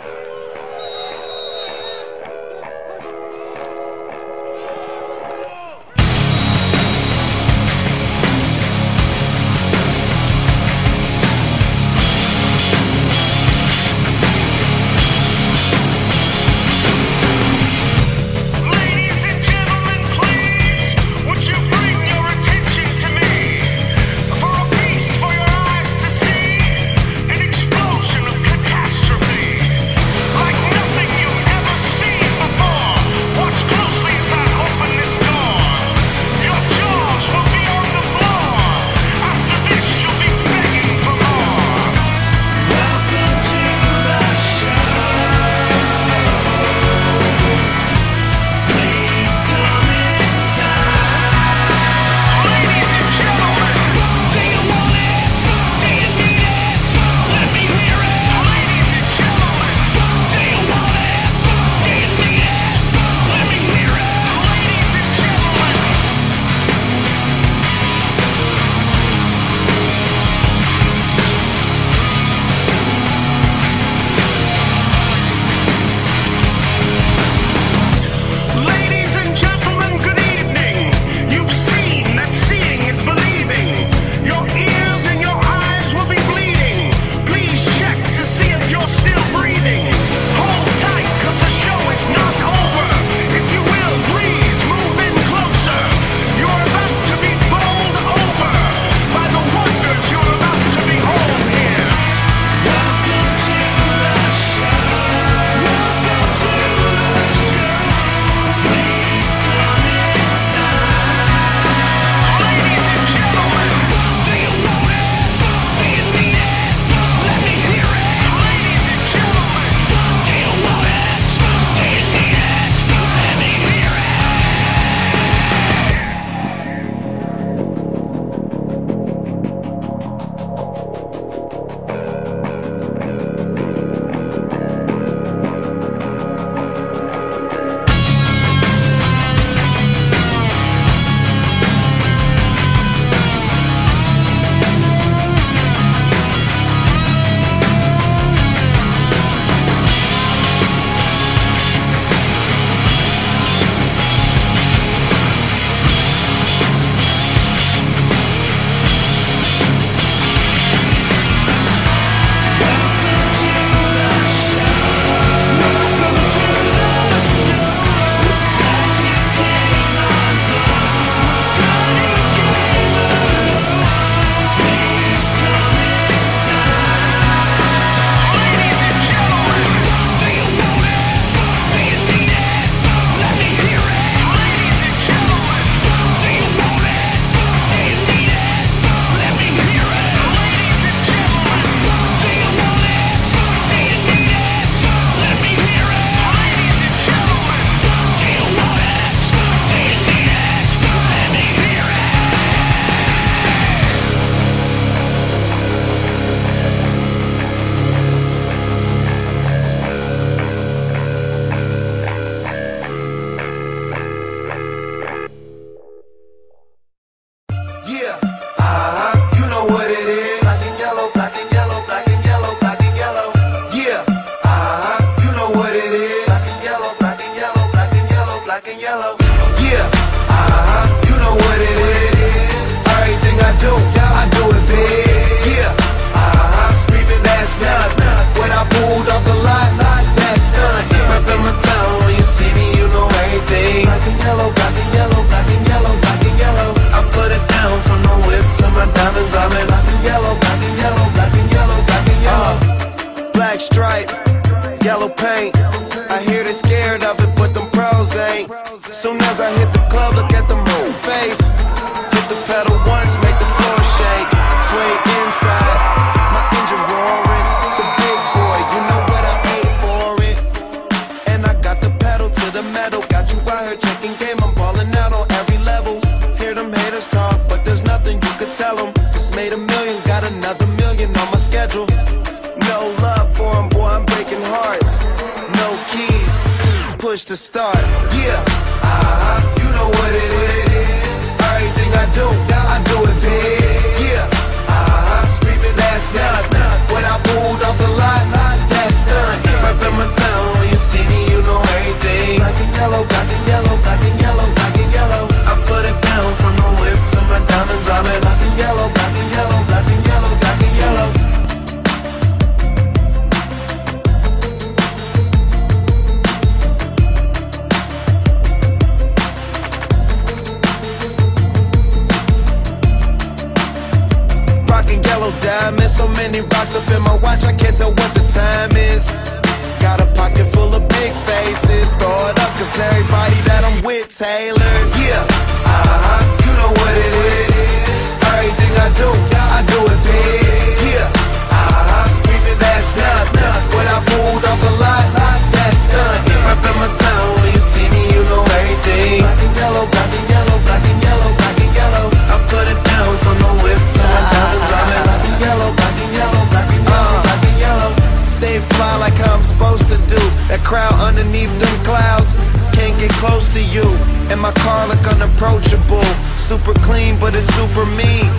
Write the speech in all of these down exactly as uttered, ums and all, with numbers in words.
yellow paint. I hear they scared of it, but them pros ain't. Soon as I hit the club, look at the moon face. Hit the pedal once, make the floor shake. Swing inside, my engine roaring. It's the big boy, you know what I paid for it. And I got the pedal to the metal. Got you out here checking game, I'm balling out on every level. Hear them haters talk, but there's nothing you could tell them. Just made a million, got another million on my schedule. No love for him, boy, I'm breaking hearts. No keys, push to start. Yeah, uh-huh, you know what it is. Everything I do, I do it big. Yeah, uh-huh, screaming that's not. When I pulled off the lot, that's done. Reppin' my watch, I can't tell what the time is. Got a pocket full of big faces. Throw it up, cause everybody that I'm with tailored. Yeah, uh-huh, you know what it is. Everything I do, I do it big. Yeah, uh-huh, screaming that's not. When I pulled off the lot, that's stunt. Rep in my town, when you see me, you know everything. Black and yellow, black and yellow, black and yellow, black and yellow. I put it down from the whip to my diamonds. I'm in black and yellow, black and yellow, black and yellow, black and yellow. Stay fly like how I'm supposed to do. That crowd underneath them clouds can't get close to you. And my car look unapproachable. Super clean, but it's super mean.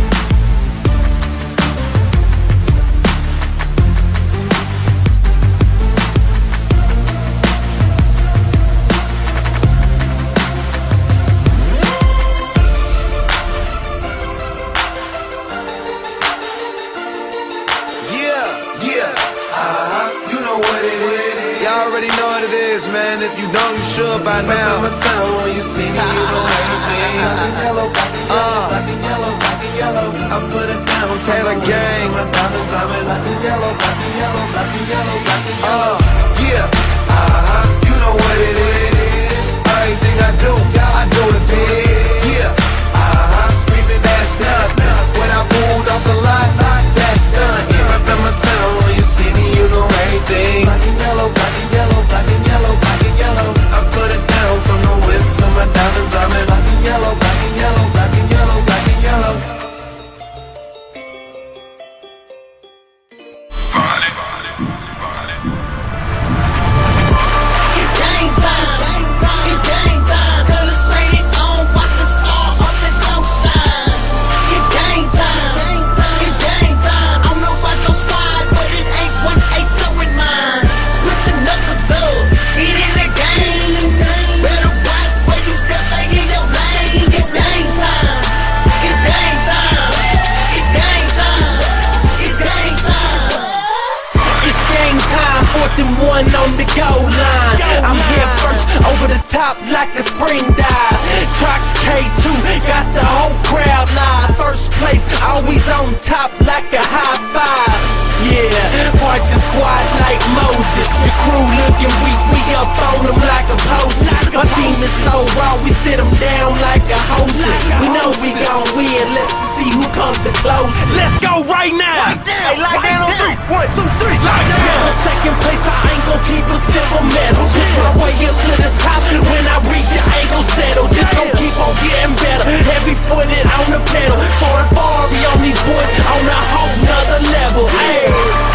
Man, if you know, you should by now. My town, when you see me, you know everything. Black and yellow, black and yellow, black and yellow, black and yellow. I put it down, Taylor gang. My diamonds, I'm in black and yellow, black and yellow, black and yellow, black and yellow. Uh, yeah, uh-huh, you know what it is. Everything I do, I do it big. Yeah, uh-huh, screaming that's nothing. When I pulled off the lot, that's done. Yeah, up in my town, when you see me, you know everything. Black and yellow, black and yellow, black and yellow, black and yellow. I put it down from the whip to my diamonds. I'm in black and yellow, black and yellow, black and yellow, black and yellow. It's game time. It's game time. Colors painted on, watch the star of the show shine. It's game time. It's game time. I don't know about your squad, but it ain't one eight in mine. Put your knuckles up, get in the game. Better watch where you step, stay in your lane. It's game time. It's game time. It's game time. It's game time. It's game time, fourth and one on the goal line. I'm here first, over the top like a spring dive. Trox K two, got the whole crowd live. First place, always on top like a high five. Yeah, part the squad like Moses. The crew looking weak, we up on them like a post. My team is so raw, we sit them down like a hostess. We know we gon' win, let's just see who comes the closest. Let's go right now. Hey, lock down on three. One, two, three. Lock down. Second place, I ain't gon' keep a silver medal. Just my way up to the top. When I reach it, I ain't gon' settle. Just gon' keep on getting better. Heavy footed on the pedal. Soaring far beyond these boys on a whole nother level. Hey.